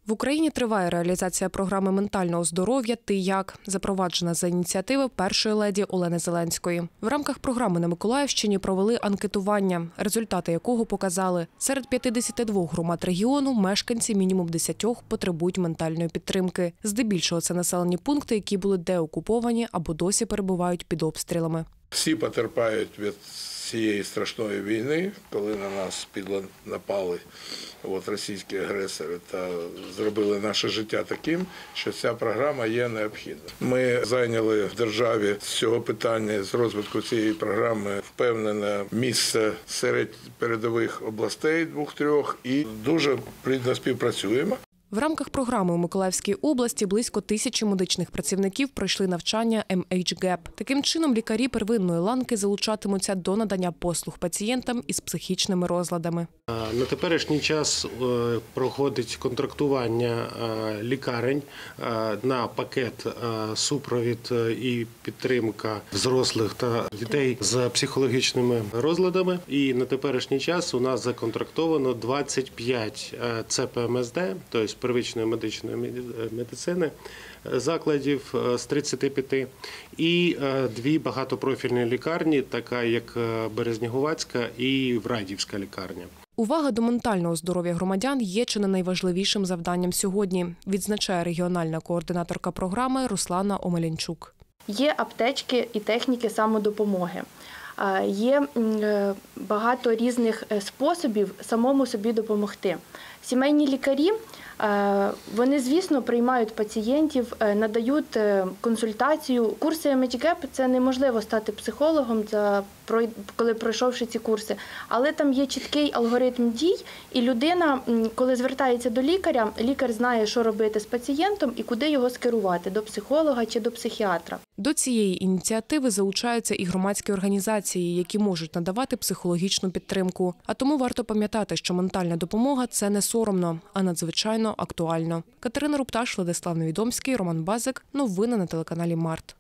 В Україні триває реалізація програми ментального здоров'я «Ти як?», запроваджена за ініціативи першої леді Олени Зеленської. В рамках програми на Миколаївщині провели анкетування, результати якого показали, серед 52 громад регіону мешканці мінімум 10 потребують ментальної підтримки. Здебільшого це населені пункти, які були деокуповані або досі перебувають під обстрілами. Всі потерпають від цієї страшної війни, коли на нас напали російські агресори та зробили наше життя таким, що ця програма є необхідна. Ми зайняли в державі з цього питання, з розвитку цієї програми впевнене місце серед передових областей 2-3 і дуже плідно співпрацюємо. В рамках програми у Миколаївській області близько 1000 медичних працівників пройшли навчання MHGAP. Таким чином, лікарі первинної ланки залучатимуться до надання послуг пацієнтам із психічними розладами. На теперішній час проходить контрактування лікарень на пакет супровід і підтримка взрослих та дітей з психологічними розладами. І на теперішній час у нас законтрактовано 25 ЦПМСД, тобто первичної медичної медицини, закладів з 35 і 2 багатопрофільні лікарні, така як Березнігувацька і Врадівська лікарня. Увага до ментального здоров'я громадян є чи не найважливішим завданням сьогодні, відзначає регіональна координаторка програми Руслана Омелянчук. Є аптечки і техніки самодопомоги. Є багато різних способів самому собі допомогти. Сімейні лікарі, вони, звісно, приймають пацієнтів, надають консультацію. Курси MHGAP – це неможливо стати психологом, коли пройшовши ці курси. Але там є чіткий алгоритм дій, і людина, коли звертається до лікаря, лікар знає, що робити з пацієнтом і куди його скерувати – до психолога чи до психіатра. До цієї ініціативи залучаються і громадські організації, які можуть надавати психологічну підтримку. А тому варто пам'ятати, що ментальна допомога – це не соромно, а надзвичайно актуально. Катерина Рупташ, Владислав Невідомський, Роман Базик. Новини на телеканалі Март.